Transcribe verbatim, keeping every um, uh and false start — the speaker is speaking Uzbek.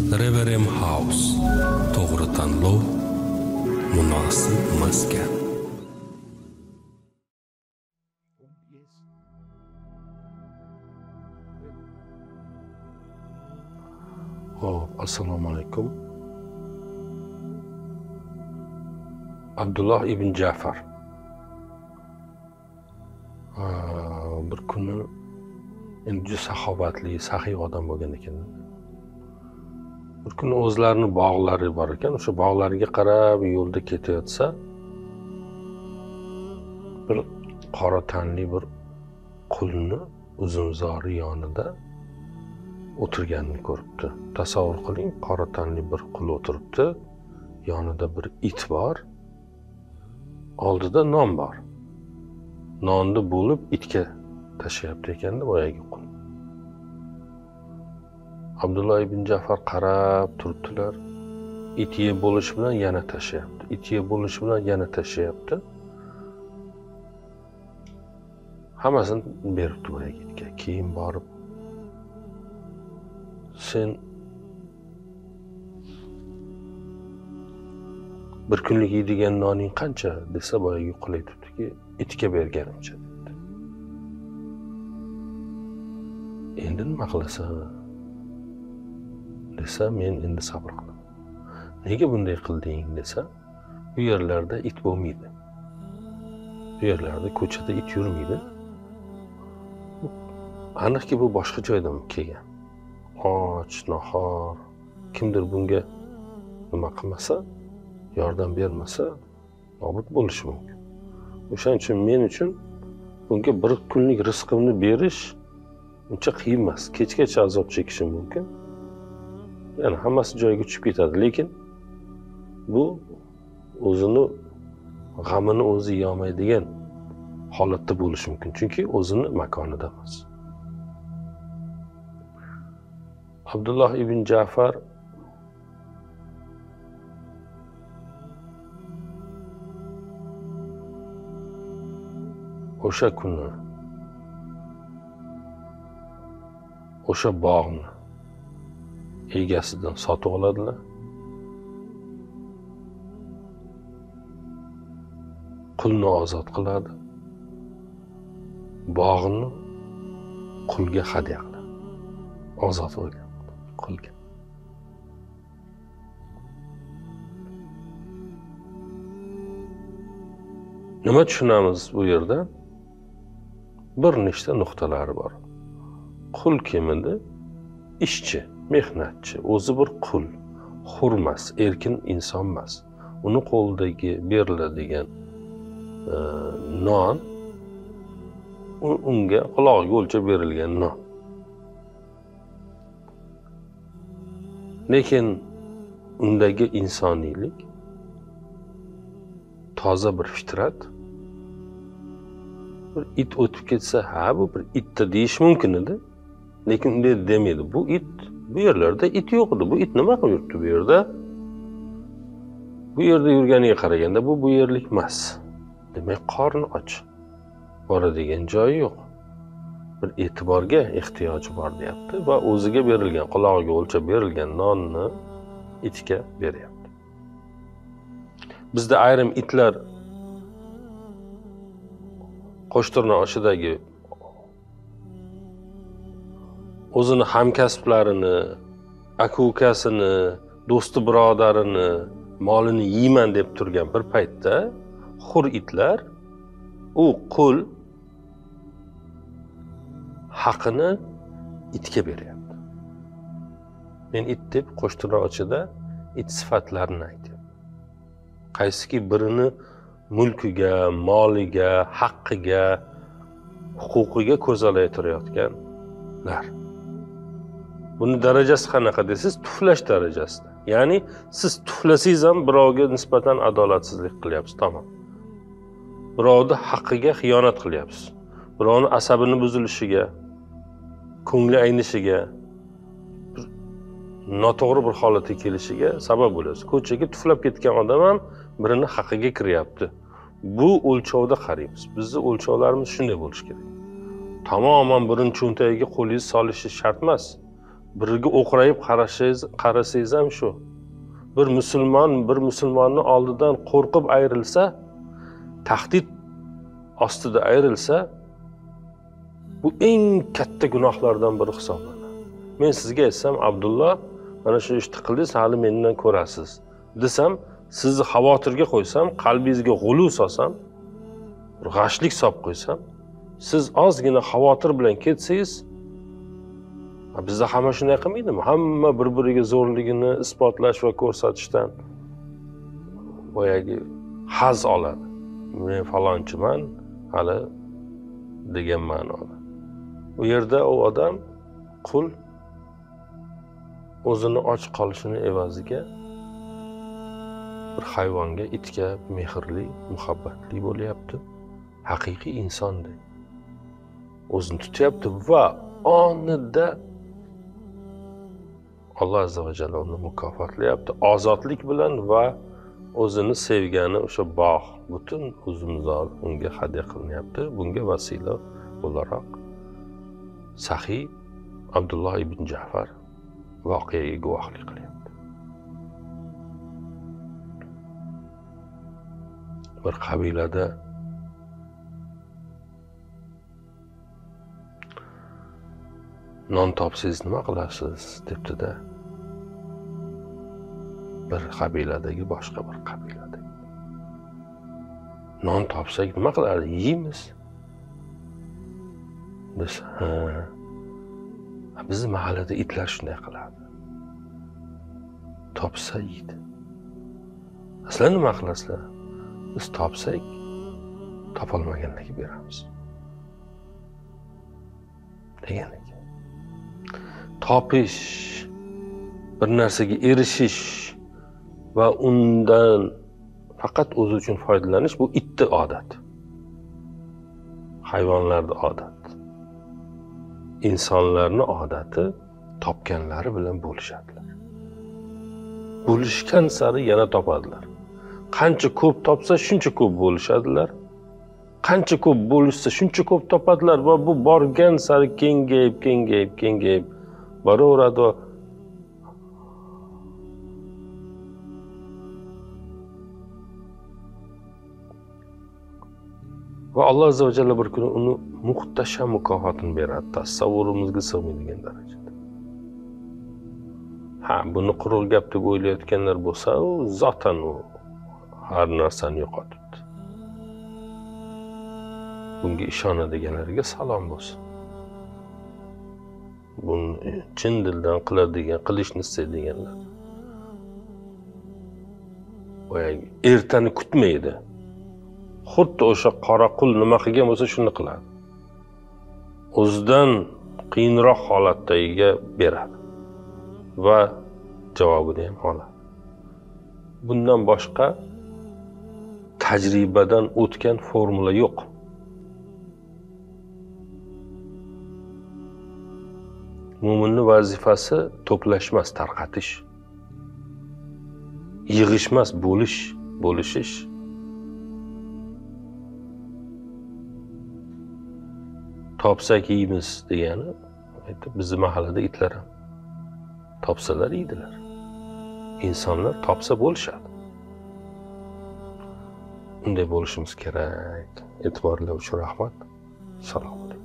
Reverem House. To'g'ri tanlov, munosib maskan. Hop, assalomu alaykum. Abdullah ibn Ja'far. Bir kuni endi juda saxovatli, saxiy odam bo'lgan ekan. Bir kuni o'zlarining bog'lari bor ekan, o'sha bog'lariga qarab yo'lda ketayotsa, bir qora tanli bir qulni uzunzori yonida o'tirganini ko'ribdi. Tasavvur qiling, qora tanli bir qul o'tiribdi, yonida bir it bor, oldida non bor. Nonni bo'lib itga tashlayapti ekanda boyagi qul. Abdullah ibn Ja'far qarab turibdilar. It yeb bo'lish bilan yana tashlayapti. It yeb bo'lish bilan yana tashlayapti. Hammasini beribdi boyagi itga. Keyin borib, sen bir kunlik yeydigan noning qancha desa, boyagi qul aytibdiki, itga berganimcha dedi. Endi nima qilasan desa, men endi sabr qilaman. Nega bunday qilding desa, bu yerlarda it bo'lmaydi. Bu yerlarda ko'chada it yurmaydi. Aniqki bu boshqa joydan kelgan. Och, nahor, kimdir bunga nima qilmasa, yordam bermasa, nobud bo'lishi mumkin. O'shaning uchun men uchun bunga bir kunlik rizqimni berish uncha qiyin emas. Kechgacha azob chekishim mumkin. Ya'ni hammasi joyiga tushib ketadi, lekin bu o'zini g'amini o'zi yemaydigan holatda bo'lishi mumkin, chunki o'zini makonida emas. Abdullah ibn Ja'far o'sha kuni o'sha bog'ni egasidan sotib oladilar. Qulni ozod qiladi. Bog'ni qulga hadya qiladi. Ozod bo'lgan qulga. Nima tushunamiz bu yerda? Bir nechta nuqtalari bor. Qul kim edi? Ishchi, mehnatchi, o'zi bir qul, hurmas, erkin inson emas. Uni qo'lidagi beriladigan e, non, unga qulog'iga o'lchab berilgan non. Lekin undagi insoniylik, toza bir fitrat. Bir it o'tib ketsa, ha bu bir itda deyish mumkin edi. Lekin unday demaydi. Bu it, bu yerlarda it yo'q edi. Bu it nima qilib yuribdi bu yerda? Bu yerda yurganiga qaraganda bu bu yerlik emas. Demak, qorni och. Boradigan joyi yo'q. Bir e'tiborga ehtiyoji bor deyapti va o'ziga berilgan, qulog'iga o'lchab berilgan nonni itga beryapti. Bizda ayrim itlar qo'shtirna oshidagi o'zini hamkasblarini, aka-ukasini, do'sti birodarini, molini yeyman deb turgan bir paytda xur itlar u qul haqini itga beryapti. Men it deb qo'shtirna ochida it sifatlarini aytyapman. Qaysiki birini mulkiga, moliga, haqqiga, huquqiga ko'zalaytirayotganlar. Buni darajasi qanaqa desiz, tuflash darajasida. Ya'ni siz tuflasangiz ham birovga nisbatan adolatsizlik qilyapsiz, tamom. Birovni haqqiga xiyonat qilyapsiz. Birovning asabini buzilishiga, ko'ngli aynishiga, noto'g'ri bir holatga kelishiga sabab bo'lasiz. Ko'chaga tuflab ketgan odam ham birini haqqiga kiryapti. Bu o'lchovda qaraymiz. Bizning o'lchovlarimiz shunday bo'lishi kerak. Tamoman birini cho'ntagiga qo'lingiz solishi shart emas. biriga o'qrayib qarasangiz qarasangiz ham shu. Bir musulmon bir musulmonni oldidan qo'rqib ayrilsa, tahdid ostida ayrilsa, bu eng katta gunohlardan biri hisoblanadi. Men sizga aytsam, Abdulloh, mana shu ishni qildingiz, hali mendan ko'rasiz desam, sizni xavotirga qo'ysam, qalbingizga g'ulu solsam, g'ashlik solib qo'ysam, siz ozgina xavotir bilan ketsangiz, bizda hamma shunday qilmaydimi? Hamma bir-biriga zo'rligini isbotlash va ko'rsatishdan boyagi haz oladi. Men falonchiman, hali degan ma'noda. U yerda u odam qul o'zini och qolishini evaziga bir hayvonga, itga mehrli, muhabbatli bo'lyapti. Haqiqiy insondek o'zini tutyapti va onida Alloh azza va jalla uni mukofotlayapti. Ozodlik bilan va o'zini sevgani o'sha bog', butun uzumzor unga hadya qilinyapti. Bunga vasila o'laroq Sahiy Abdulloh ibn Ja'far voqeaga guvohlik qilyapti. Bir qabilada non topsangiz nima qilasiz debdi-da. Bir qabiladagi boshqa bir qabiladagi. Non topsak nima qiladi? Yeymiz. Biz ha. Bizning mahallada itlar shunday qiladi. Topsa yeydi. Sizlar nima qilasizlar? Biz topsak, topolmaganlarga beramiz. Degan ekan. Topish, bir narsaga erishish va undan faqat o'zi uchun foydalanish bu itni odat. Hayvonlarning odat. Insonlarning odati topganlari bilan bo'lishadilar. Bo'lishgan sari yana topadilar. Qancha ko'p topsa, shuncha ko'p bo'lishadilar. Qancha ko'p bo'lishsa, shuncha ko'p topadilar va bu borgan sari kengayib, kengayib, kengayib boraveradi. Va Alloh azza va jalla bir kuni uni muhtasham mukofotini beradi, tasavvurimizga sig'maydigan darajada. Ha, buni quruq gap deb o'ylayotganlar bo'lsa, u zotan u har narsani yo'qotibdi. Bunga ishonadiganlarga salom bo'lsin. Buni chin dildan qiladigan, qilishni istaydiganlar. Boyagi ertani kutmaydi. Xuddi o'sha qora qul nima qilgan bo'lsa shuni qiladi. O'zidan qiyinroq holatdagiga beradi va javobini ham oladi. Bundan boshqa tajribadan o'tgan formula yo'q. Mo'minning vazifasi to'plashmas, tarqatish. Yig'ishmas, bo'lish, bo'lishish. Topsak yeymiz degani, aytib bizni mahallada itlar ham topsalar yeydilar. İnsanlar topsa bo'lishadi. Unday bo'lishimiz kerak. E'tiborlar uchun rahmat. Salom.